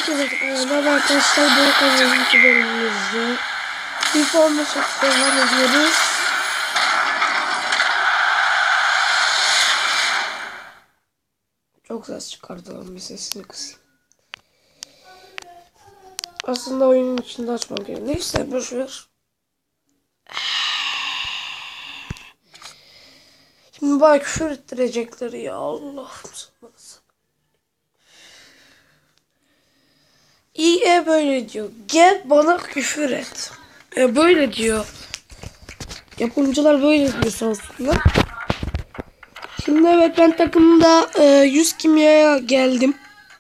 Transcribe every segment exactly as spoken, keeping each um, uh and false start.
Herkese merhaba arkadaşlar, bu kanalımızı bölümümüzde FIFA on beş devam ediyoruz. Çok ses çıkardı, bir sesini kısayım. Aslında oyunun içinde açmam gerekiyor. Neyse boşver. Şimdi bana küfür ettirecekler ya, Allah'ım sana. İyi e böyle diyor. Gel bana küfür et. E böyle diyor. Yapımcılar böyle diyor sağ olsunlar. Şimdi evet, ben takımda e, yüz kimyaya geldim.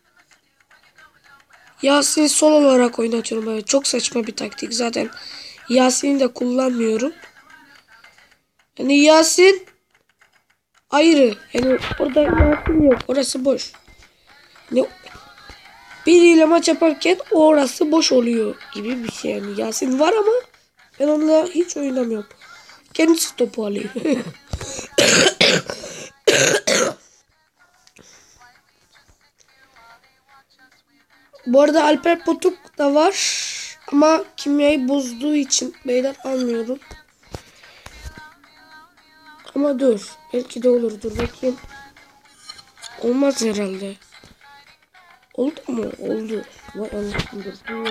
Yasin'i sol olarak oynatıyorum. Evet, çok saçma bir taktik. Zaten Yasin'i de kullanmıyorum. Yani Yasin ayrı. Yani orada Yasin yok. Orası boş. Yani biriyle maç yaparken orası boş oluyor gibi bir şey. Yani Yasin var ama ben onunla hiç oynamıyorum. Kendisi topu alıyor. Bu arada Alper Potuk da var. Ama kimyayı bozduğu için beyler almıyorum. Ama dur. Belki de olur. Dur bakayım. Olmaz herhalde. Oldu mu? Oldu. Vay Allah'ım. Dur.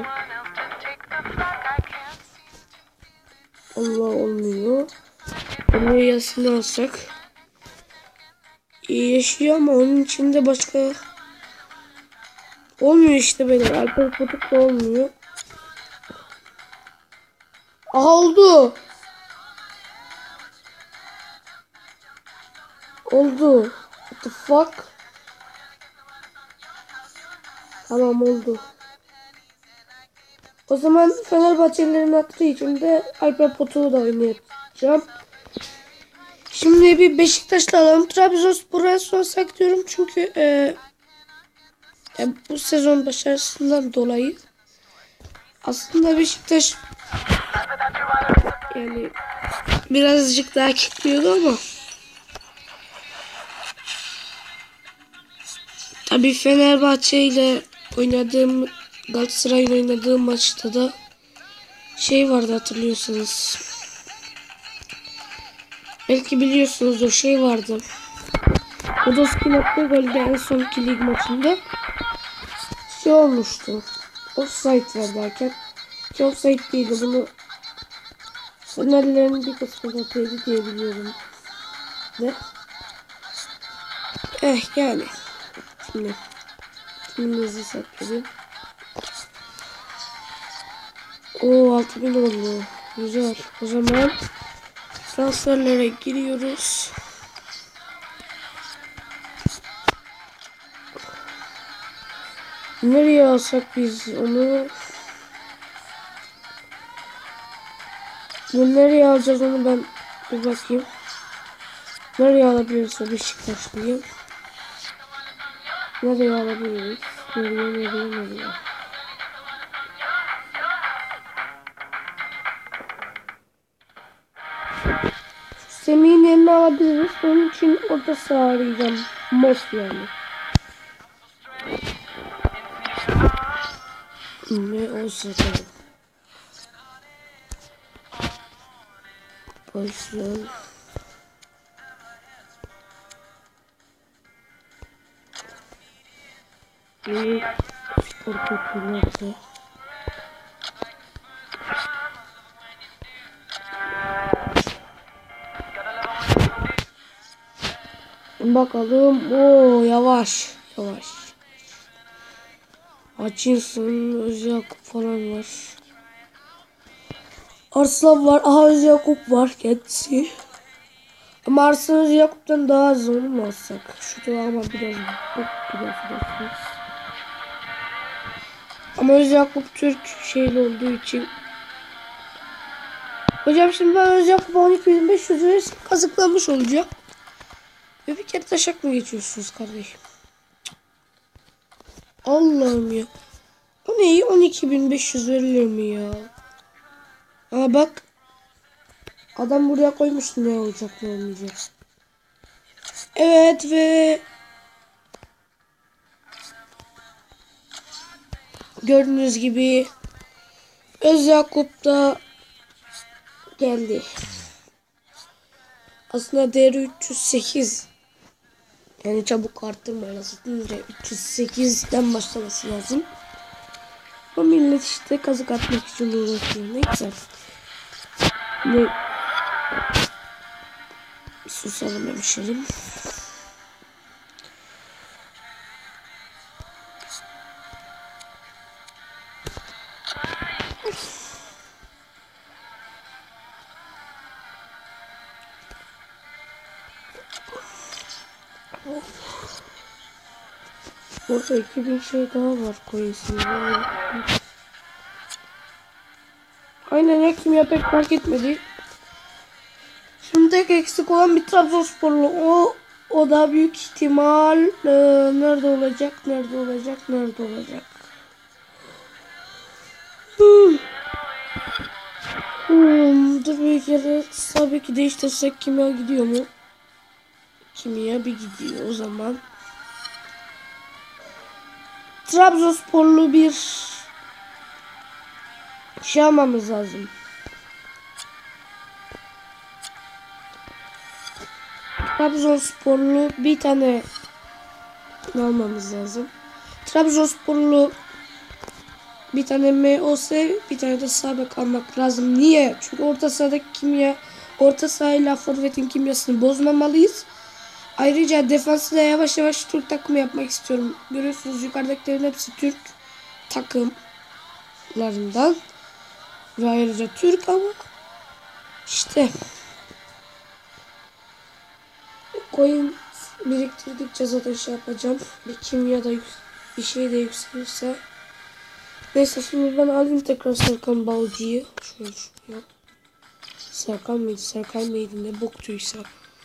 Allah olmuyor. Bunu Yasin'i alsak. İyi yaşıyor ama onun içinde başka olmuyor işte beyler. Alper Potuk da olmuyor. Aha oldu. Oldu. What the fuck? Tamam oldu. O zaman Fenerbahçelilerin attığı için de Alper Potuk'u da oynayacağım. Şimdi bir Beşiktaş'la alalım. Trabzonspor'a sorsak diyorum çünkü e, e, bu sezon başarısından dolayı aslında Beşiktaş yani birazcık daha kilitliyordu ama tabii Fenerbahçe ile oynadığım, Galatasaray'la oynadığım maçta da şey vardı, hatırlıyorsanız. Belki biliyorsunuz, o şey vardı. Podolski'nin attığı golde en sonki lig maçında şey olmuştu. Offside var derken ki offside değildi, bunu Fenerlilerin bir kısmı da teyze diye biliyorum. Ne? Eh yani. Şimdi kimimizi saklayayım. Oo altı bin oldu. Güzel. O zaman transferlere giriyoruz. Nereye alsak biz onu? Nereye alacağız onu, ben bir bakayım. Nereye alabiliriz o Beşiktaşlıyı? Nereye alabiliriz? Nereye nereye nereye? Semih'in yerini alabiliriz. Onun için orta saha arayacağım. Most yani. Ne olsa tabii. Başlayalım. Bir orta kullandı. Bakalım. Oo yavaş. Yavaş. Hutchinson, Özyakup falan var. Arslan var. Aha Özyakup var kendisi. Ama Arslan Özyakup'tan daha az onu mu alsak? Şu da ama biraz bok gibi affedersiniz. Ama Özyakup Türk şeyli olduğu için. Hocam şimdi ben Özyakup'a on iki bin beş yüz verirsem kazıklanmış olacak. Ve bir kere taşak mı geçiyorsunuz kardeşim? Allah'ım ya. O neyi on iki bin beş yüz verilir mi ya? Aa bak. Adam buraya koymuş, ne olacak ne olmayacak. Evet ve gördüğünüz gibi Özyakup da geldi. Aslında değeri üç yüz sekiz. Yani çabuk arttırmayla satınca üç yüz sekizden başlaması lazım. O millet işte kazık atmak için uğraşıyor. Neyse. Ne? Susalım hemşerim. Burada iki bin şey daha var koyusun. Aynen ya, kimya pek fark etmedi. Şimdi tek eksik olan bir Trabzonsporlu. O o da büyük ihtimal e, nerede olacak? Nerede olacak? Nerede olacak? Hmm. Hmm, dur bir kere tabii ki değiştirsek kimya gidiyor mu? Kimya bir gidiyor o zaman. Trabzonsporlu bir şey almamız lazım. Trabzonsporlu bir tane almamız lazım. Trabzonsporlu bir tane M O S, bir tane de sağ bek almak lazım. Niye? Çünkü orta sahadaki kimya, orta sahayla forvetin kimyasını bozmamalıyız. Ayrıca defansı da yavaş yavaş Türk takımı yapmak istiyorum. Görüyorsunuz yukarıdakilerin hepsi Türk takımlarından. Ve ayrıca Türk ama işte coin biriktirdikçe zaten şey yapacağım. Bir kimya da bir şey de yükselirse. Neyse şimdi ben alayım tekrar Serkan Balcı'yı. Şöyle şuraya. Serkan mıydı? Serkan mıydı? Ne boktuysa.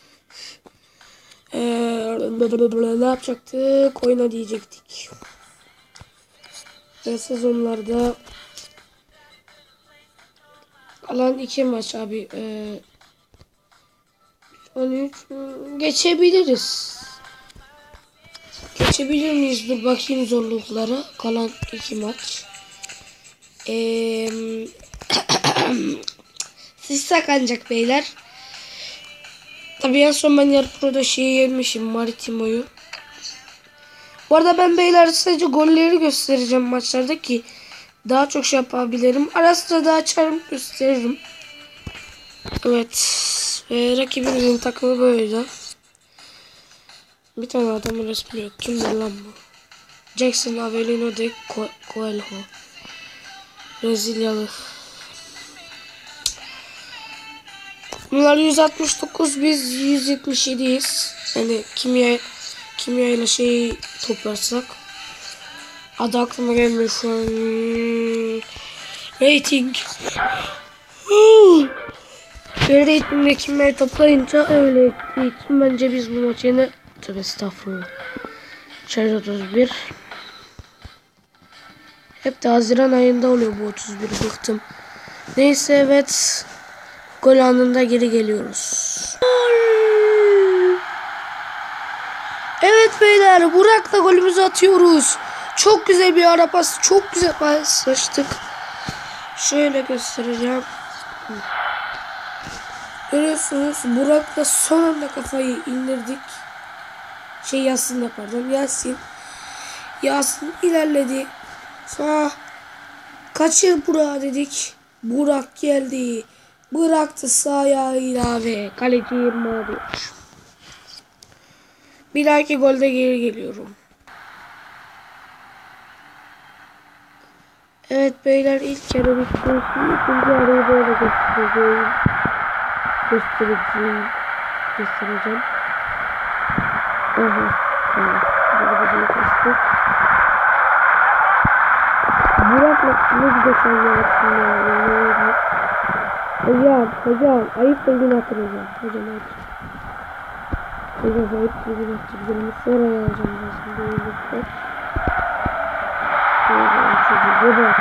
Ee, ne yapacaktık? Oyna diyecektik. Ve sezonlarda kalan iki maç abi. Ee, on üç geçebiliriz. Geçebilir miyiz? Dur bakayım zorluklara. Kalan iki maç. Ee, siz sakanacak beyler. Tabii en son ben yarı proda şeyi yenmişim, Maritimo'yu. Bu arada ben beyler sadece golleri göstereceğim maçlarda ki daha çok şey yapabilirim. Ara sıra da açarım, gösteririm. Evet. Ve rakibimizin takımı böyle. Bir tane adamın resmi yok. Kimdir lan bu? Jackson Avelino de Coelho. Brezilyalı. Bunlar yüz altmış dokuz, biz yüz yetmiş yediyiz. Yani kimya kimya ile şeyi toplarsak. Adı aklıma gelmiyor şu an. Rating. Böyle ratingde kimyayı toplayınca öyle ettiği için bence biz bu maçı yine tabi estağfurullah. Şarj otuz bir. Hep de Haziran ayında oluyor bu otuz bir, bıktım. Neyse evet. Gol anında geri geliyoruz. Evet beyler, Burak'la golümüzü atıyoruz. Çok güzel bir ara pas. Çok güzel paslaştık. Şöyle göstereceğim. Görüyorsunuz Burak'la son anda kafayı indirdik. Şey Yasin pardon. Yasin. Yasin ilerledi. Sonra kaçır Burak dedik. Burak geldi. Bıraktı sağ ayağıyla ve kaleci mağdur. Bir dahaki golde geri geliyorum. Evet beyler, ilk yarı bitti. Şimdi ikinci yarıyı böyle göstereceğim. Göstereceğim. Göstereceğim. Aha. Tamam. Böyle bir kestik. Burak'la ne güzel sen yarattın ya. Hocam, hocam, ayıp da gün hatırlayacağım. Hocam ayıp. Hocam ayıp da gün hatırlayacağım. Sonra yazacağım ben şimdi oyunlukta. Hocam çocuğu baba.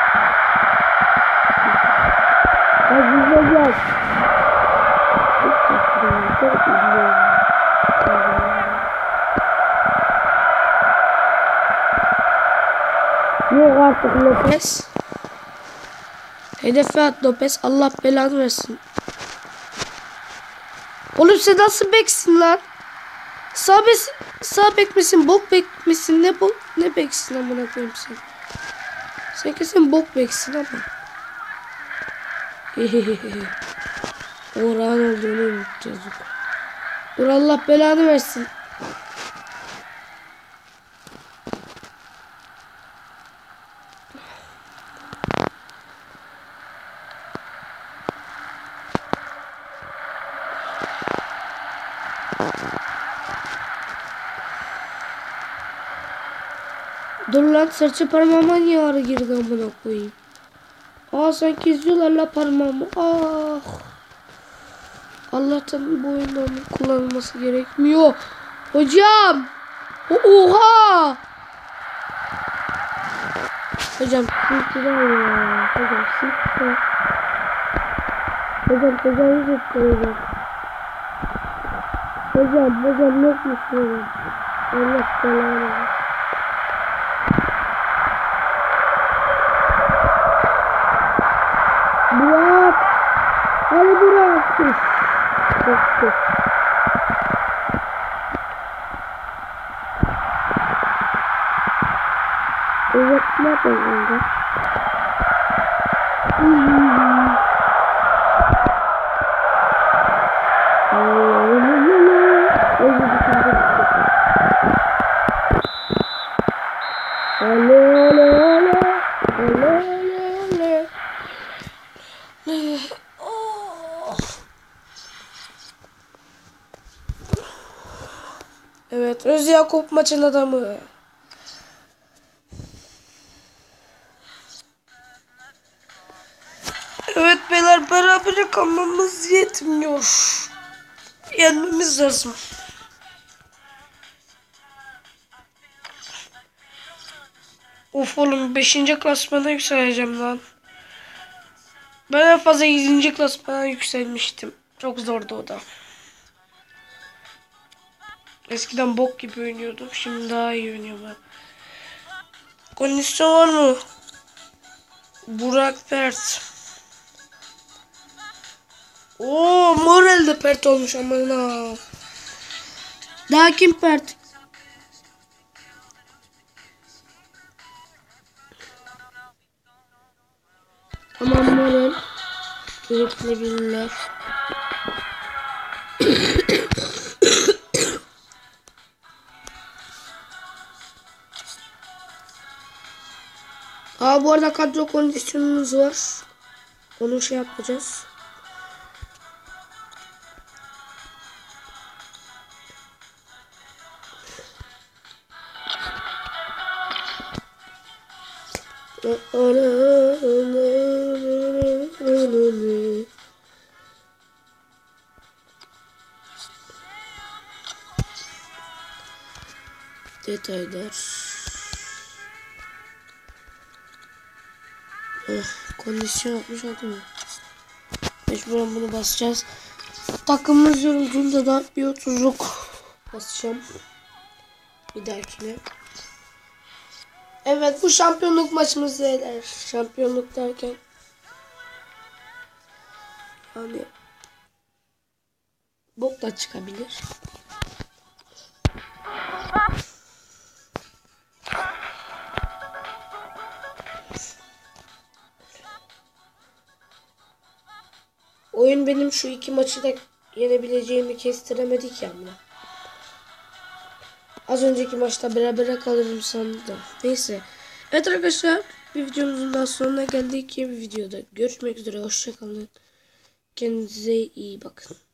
Ya güzel yaz. Çok güzel, çok güzel. Yok artık Lopez. Hedefe at Lopez. Allah belanı versin. Oğlum sen nasıl beksin lan? Sağ, bek, sağ bek misin? Bok bek misin? Ne bok ne beksin amına koyayım sen? Sen kesin bok beksin ama. Orhan olduğunu unutacağız. Dur Allah belanı versin. Dur lan serçe parmağıma niye ağrı girdi amına koyayım. Aa sen keziyorlar la parmağımı. Ah. Allah'tan bu oyunda onun kullanılması gerekmiyor. Hocam. Oha. Hocam sıkıntı ya. Hocam sıkıntı. Hocam hocam sıkıntı hocam. Hocam hocam yok musun? Allah belanı. Burak. Hadi Burak. Çok evet ne yapalım? Evet, Öz Yakup maçın adamı. Evet beyler, beraber kalmamız yetmiyor. Yenmemiz lazım. Of oğlum, beşinci klasmana yükseleceğim lan. Ben en fazla yedinci klasmana yükselmiştim. Çok zordu o da. Eskiden bok gibi oynuyordum. Şimdi daha iyi oynuyorum ben. Kondisyon var mı? Burak Pert. Oo, moral de pert olmuş aman ha. Daha kim pert? Aman moral. Üretlebilirler. Aa, bu arada kadro kondisyonumuz var. Onu şey yapacağız. Detaylar. Oh, kondisyon yapmış mı? Mecburen bunu basacağız. Takımımız yorulduğunda da bir otuzluk basacağım. Bir dahakine. Evet, bu şampiyonluk maçımız değiller. Şampiyonluk derken yani bok da çıkabilir. Oyun benim şu iki maçı da yenebileceğimi kestiremedik ya. Az önceki maçta berabere kalırım sandım. Neyse. Evet arkadaşlar, bir videomuzun daha sonuna geldik. Yeni bir videoda görüşmek üzere. Hoşçakalın. Kendinize iyi bakın.